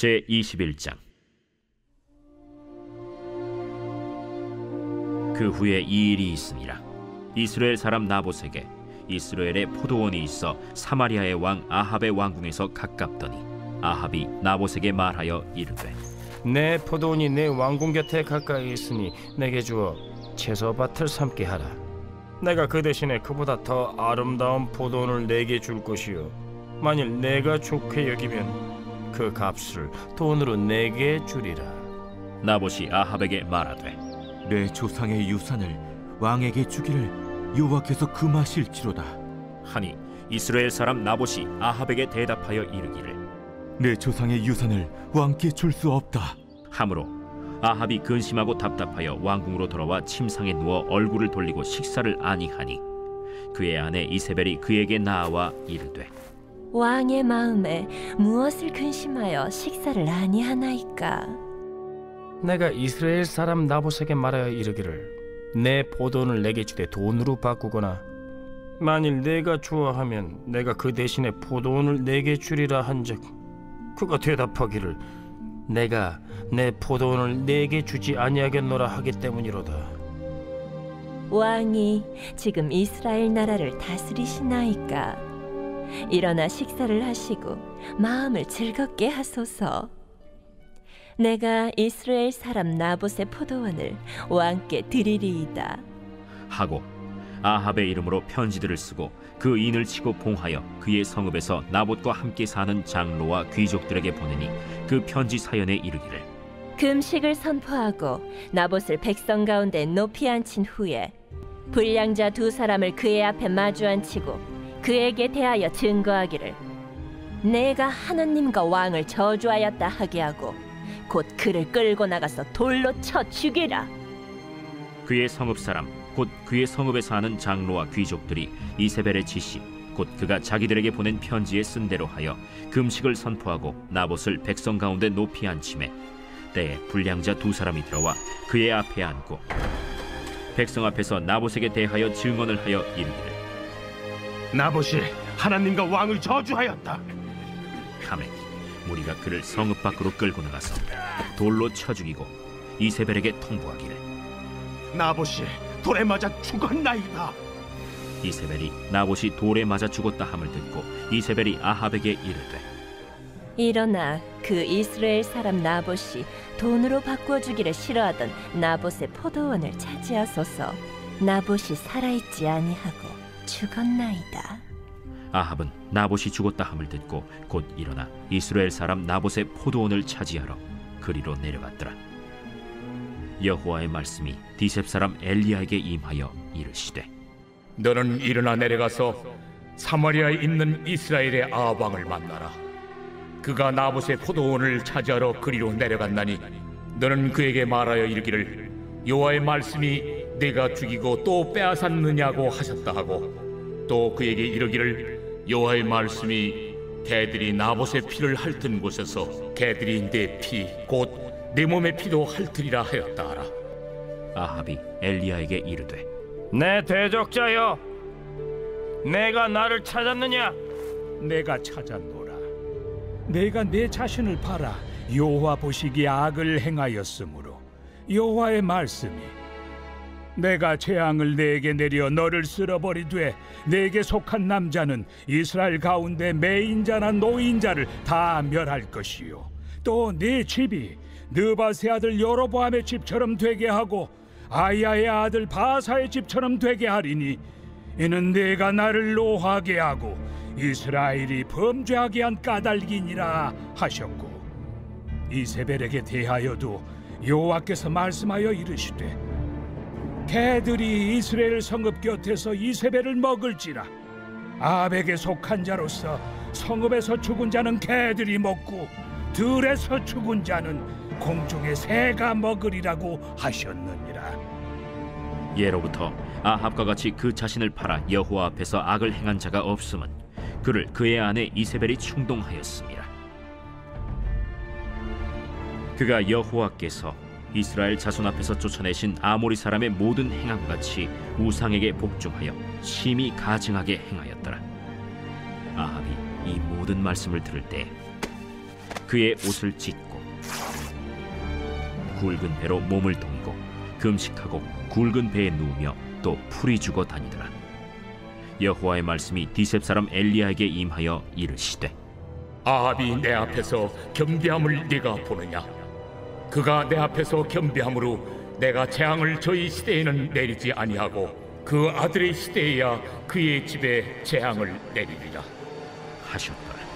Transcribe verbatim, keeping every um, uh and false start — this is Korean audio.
제이십일 장. 그 후에 이 일이 있으니라. 이스라엘 사람 나봇에게 이스라엘의 포도원이 있어 사마리아의 왕 아합의 왕궁에서 가깝더니 아합이 나봇에게 말하여 이르되, 내 포도원이 내 왕궁 곁에 가까이 있으니 내게 주어 채소밭을 삼게 하라. 내가 그 대신에 그보다 더 아름다운 포도원을 내게 줄 것이요, 만일 내가 좋게 여기면 그 값을 돈으로 내게 주리라. 나봇이 아합에게 말하되, 내 조상의 유산을 왕에게 주기를 여호와께서 금하실지로다 하니 이스라엘 사람 나봇이 아합에게 대답하여 이르기를, 내 조상의 유산을 왕께 줄 수 없다 하므로 아합이 근심하고 답답하여 왕궁으로 돌아와 침상에 누워 얼굴을 돌리고 식사를 아니하니 그의 아내 이세벨이 그에게 나와 이르되, 왕의 마음에 무엇을 근심하여 식사를 아니하나이까? 내가 이스라엘 사람 나봇에게 말하여 이르기를, 내 포도원을 내게 주되 돈으로 바꾸거나 만일 내가 좋아하면 내가 그 대신에 포도원을 내게 주리라 한즉 그가 대답하기를, 내가 내 포도원을 내게 주지 아니하겠노라 하기 때문이로다. 왕이 지금 이스라엘 나라를 다스리시나이까? 일어나 식사를 하시고 마음을 즐겁게 하소서. 내가 이스라엘 사람 나봇의 포도원을 왕께 드리리이다 하고 아합의 이름으로 편지들을 쓰고 그 인을 치고 봉하여 그의 성읍에서 나봇과 함께 사는 장로와 귀족들에게 보내니 그 편지 사연에 이르기를, 금식을 선포하고 나봇을 백성 가운데 높이 앉힌 후에 불량자 두 사람을 그의 앞에 마주 앉히고 그에게 대하여 증거하기를, 내가 하느님과 왕을 저주하였다 하게 하고 곧 그를 끌고 나가서 돌로 쳐 죽이라. 그의 성읍 사람 곧 그의 성읍에 사는 장로와 귀족들이 이세벨의 지시 곧 그가 자기들에게 보낸 편지에 쓴 대로 하여 금식을 선포하고 나봇을 백성 가운데 높이 앉히매 때에 불량자 두 사람이 들어와 그의 앞에 앉고 백성 앞에서 나봇에게 대하여 증언을 하여 이르기를, 나봇이 하나님과 왕을 저주하였다 하매 무리가 그를 성읍 밖으로 끌고 나가서 돌로 쳐 죽이고 이세벨에게 통보하기를, 나봇이 돌에 맞아 죽었나이다. 이세벨이 나봇이 돌에 맞아 죽었다 함을 듣고 이세벨이 아합에게 이르되, 일어나 그 이스라엘 사람 나봇이 돈으로 바꿔주기를 싫어하던 나봇의 포도원을 차지하소서. 나봇이 살아있지 아니하고 죽었나이다. 아합은 나봇이 죽었다 함을 듣고 곧 일어나 이스라엘 사람 나봇의 포도원을 차지하러 그리로 내려갔더라. 여호와의 말씀이 디셉 사람 엘리야에게 임하여 이르시되, 너는 일어나 내려가서 사마리아에 있는 이스라엘의 아합 왕을 만나라. 그가 나봇의 포도원을 차지하러 그리로 내려갔나니 너는 그에게 말하여 이르기를, 여호와의 말씀이 내가 죽이고 또 빼앗았느냐고 하셨다 하고 또 그에게 이르기를, 여호와의 말씀이 개들이 나봇의 피를 핥은 곳에서 개들이 내 피 곧 내 몸의 피도 핥으리라 하였다 하라. 아합이 엘리야에게 이르되, 내 대적자여, 내가 나를 찾았느냐? 내가 찾았노라. 내가 내 자신을 팔아 여호와 보시기에 악을 행하였으므로 여호와의 말씀이, 내가 재앙을 내게 내려 너를 쓸어버리되 내게 속한 남자는 이스라엘 가운데 매인자나 노인자를 다 멸할 것이요, 또 네 집이 느바세 아들 여로보암의 집처럼 되게 하고 아야의 아들 바사의 집처럼 되게 하리니 이는 내가 나를 노하게 하고 이스라엘이 범죄하게 한 까닭이니라 하셨고, 이세벨에게 대하여도 여호와께서 말씀하여 이르시되, 개들이 이스라엘 성읍 곁에서 이세벨을 먹을지라. 아합에게 속한 자로서 성읍에서 죽은 자는 개들이 먹고 들에서 죽은 자는 공중의 새가 먹으리라고 하셨느니라. 예로부터 아합과 같이 그 자신을 팔아 여호와 앞에서 악을 행한 자가 없음은 그를 그의 아내 이세벨이 충동하였습니다. 그가 여호와께서 이스라엘 자손 앞에서 쫓아내신 아모리 사람의 모든 행함과 같이 우상에게 복종하여 심히 가증하게 행하였더라. 아합이 이 모든 말씀을 들을 때 그의 옷을 찢고 굵은 배로 몸을 동이고 금식하고 굵은 배에 누우며 또 풀이 주고 다니더라. 여호와의 말씀이 디셉 사람 엘리야에게 임하여 이르시되 아합이 내 앞에서 겸비함을 네가 보느냐? 그가 내 앞에서 겸비함으로 내가 재앙을 저희 시대에는 내리지 아니하고 그 아들의 시대에야 그의 집에 재앙을 내리리라 하셨더라.